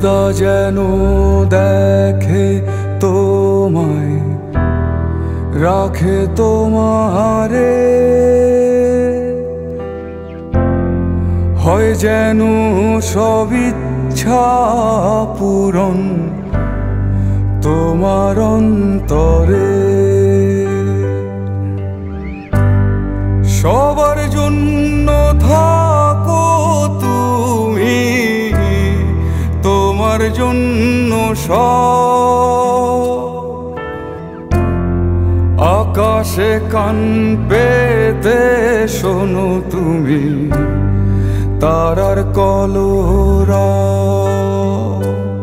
খোদা যেন দেখে তোমায়, রাখে তোমারে, হয় যেন সব ইচ্ছা পূরণ তোমার অন্তরে। সবার জন্য থাকো তুমি, তোমার জন্য সব। আকাশে কান পেতে শোনো তুমি তারার কলরব।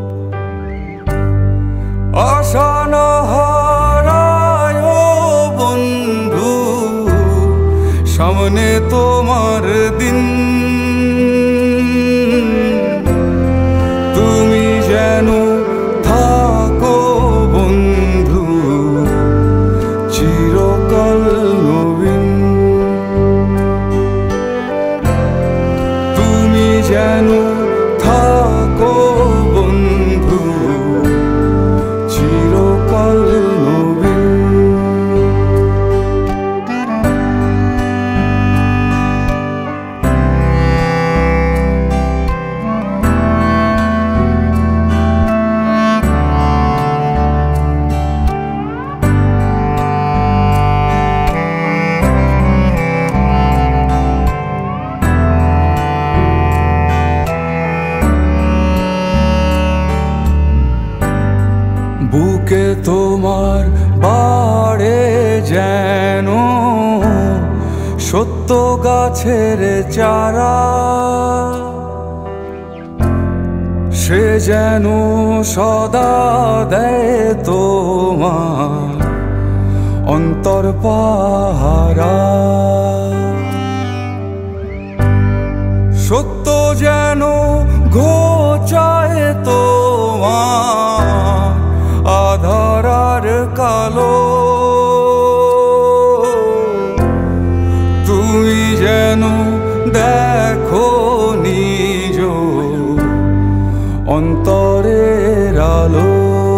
আশা না হারায় বন্ধু, সামনে তোমার দিন। তুমি যেন থাকো বন্ধু চিরকাল নবীন। তুমি যেন থাকো বন্ধু চিরকাল নবীন। বুকে তোমার বাড়ে যেন সত্য গাছের চারা, সে যেন সদা দেয় তোমার অন্তর পাহারা। সত্য যেন ঘোচায় তোমার আধার আর কালো। তুমি যেন দেখো নিজ অন্তরের আলো।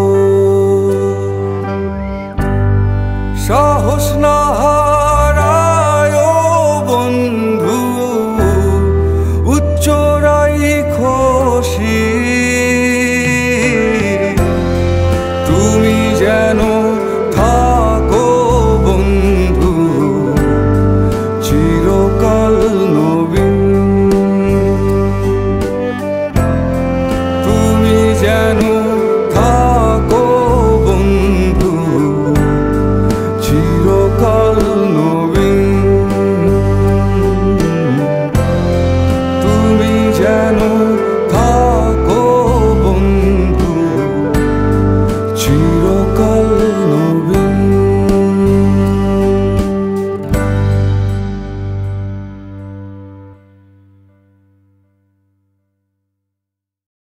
সাহস না হারায় বন্ধু, উচ্চরাই খুশি। তুমি যেন